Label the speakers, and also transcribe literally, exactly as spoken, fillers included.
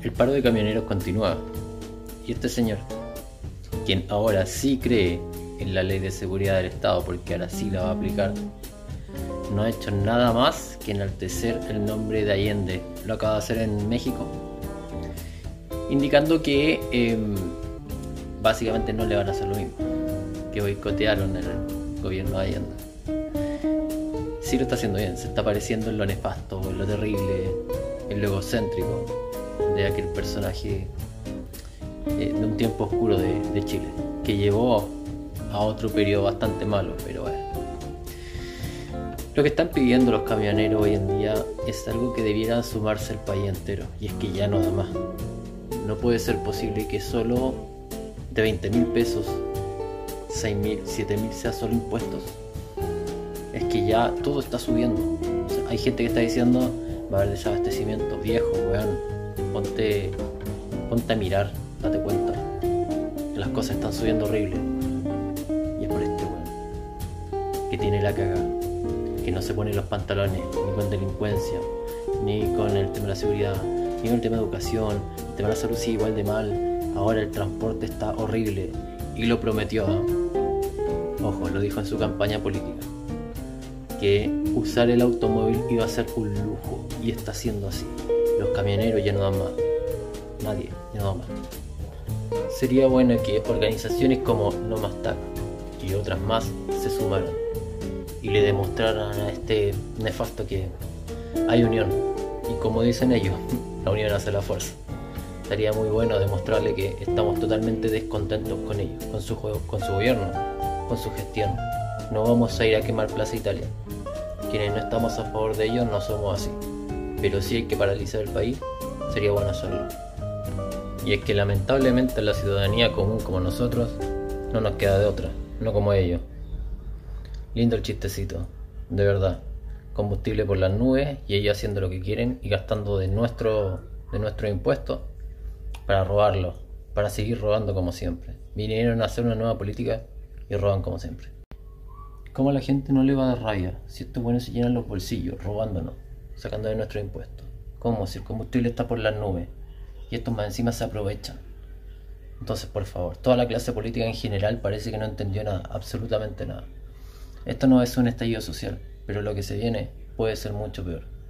Speaker 1: El paro de camioneros continúa y este señor, quien ahora sí cree en la ley de seguridad del Estado porque ahora sí la va a aplicar, no ha hecho nada más que enaltecer el nombre de Allende. Lo acaba de hacer en México, indicando que eh, básicamente no le van a hacer lo mismo, que boicotearon el gobierno de Allende. Sí lo está haciendo bien, se está pareciendo en lo nefasto, en lo terrible, en lo egocéntrico de aquel personaje eh, de un tiempo oscuro de, de Chile, que llevó a otro periodo bastante malo, pero bueno. Lo que están pidiendo los camioneros hoy en día es algo que debiera sumarse el país entero, y es que ya no da más. No puede ser posible que solo de veinte mil pesos, seis mil, siete mil sea solo impuestos. Es que ya todo está subiendo. O sea, hay gente que está diciendo va a haber desabastecimiento. Viejo, weón, ponte, ponte a mirar, date cuenta que las cosas están subiendo horrible. Y es por este weón que tiene la cagada, que no se pone los pantalones ni con delincuencia, ni con el tema de la seguridad, ni con el tema de educación. El tema de la salud sigue igual de mal. Ahora el transporte está horrible y lo prometió. Ojo, lo dijo en su campaña política, que usar el automóvil iba a ser un lujo, y está siendo así. Los camioneros ya no dan más, nadie ya no da más. Sería bueno que organizaciones como No Más T A C y otras más se sumaran y le demostraran a este nefasto que hay unión, y como dicen ellos, la unión hace la fuerza. Estaría muy bueno demostrarle que estamos totalmente descontentos con ellos, con su juego, con su gobierno, con su gestión. No vamos a ir a quemar Plaza Italia. Quienes no estamos a favor de ellos no somos así, pero si hay que paralizar el país, sería bueno hacerlo. Y es que lamentablemente la ciudadanía común como nosotros no nos queda de otra, no como ellos. Lindo el chistecito, de verdad. Combustible por las nubes y ellos haciendo lo que quieren y gastando de nuestro, de nuestros impuestos para robarlo, para seguir robando como siempre. Vinieron a hacer una nueva política y roban como siempre. ¿Cómo a la gente no le va a dar rabia si estos buenos se llenan los bolsillos robándonos, sacando de nuestros impuestos? ¿Cómo? Si el combustible está por las nubes y estos más encima se aprovechan. Entonces, por favor, toda la clase política en general parece que no entendió nada, absolutamente nada. Esto no es un estallido social, pero lo que se viene puede ser mucho peor.